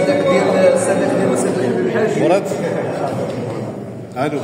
الصدق ديال سيد الحبيب الحاج مراد الو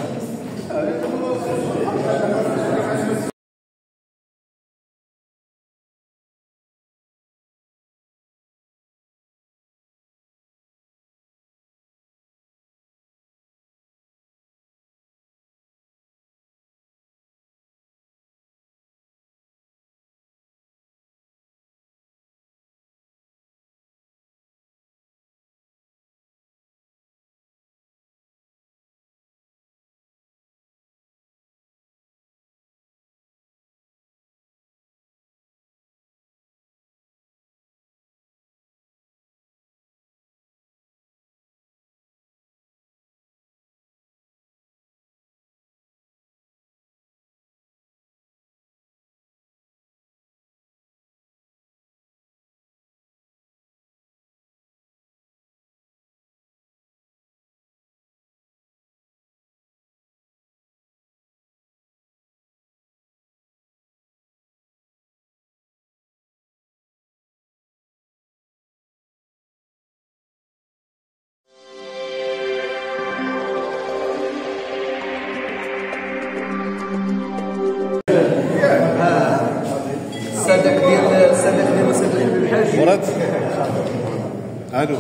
الصدق ديال سيد الحبيب الحاج مراد الو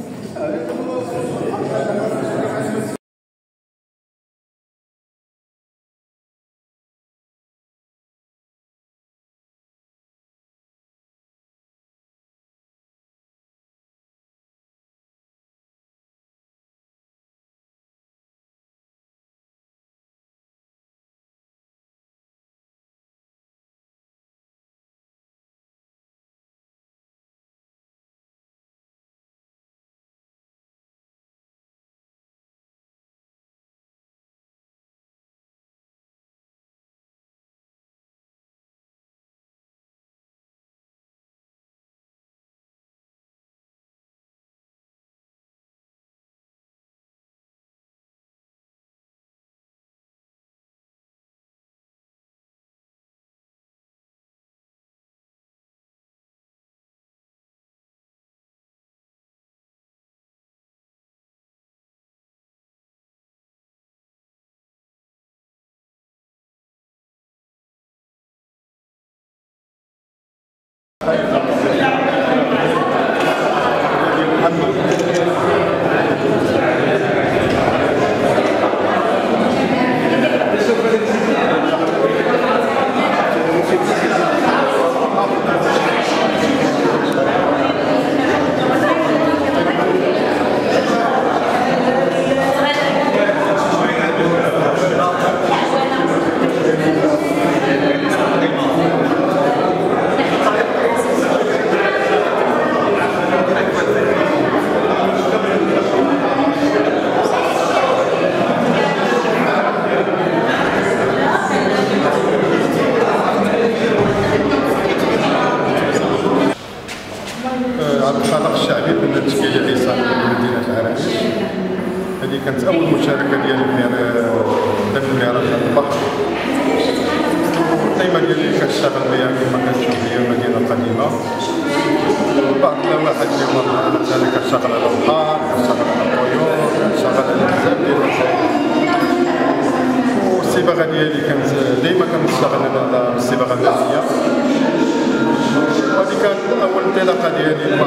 عبد الخالق الشعبي من التشكيله العصابي لمدينه العرائش. هذه كانت اول مشاركه ديالي في مهرجان البحر. القيمه ديالي كنشتغل بها كما كتشوف هي مدينه قديمه. بعض الواحد اللي هو مثلا كنشتغل على البحر، كنشتغل على الطيور، كنشتغل على بزاف ديال الوسائل. والصباغه ديالي كانت ديما كنشتغل على الصباغه المائيه. وهذه كانت اول انطلاقه ديالي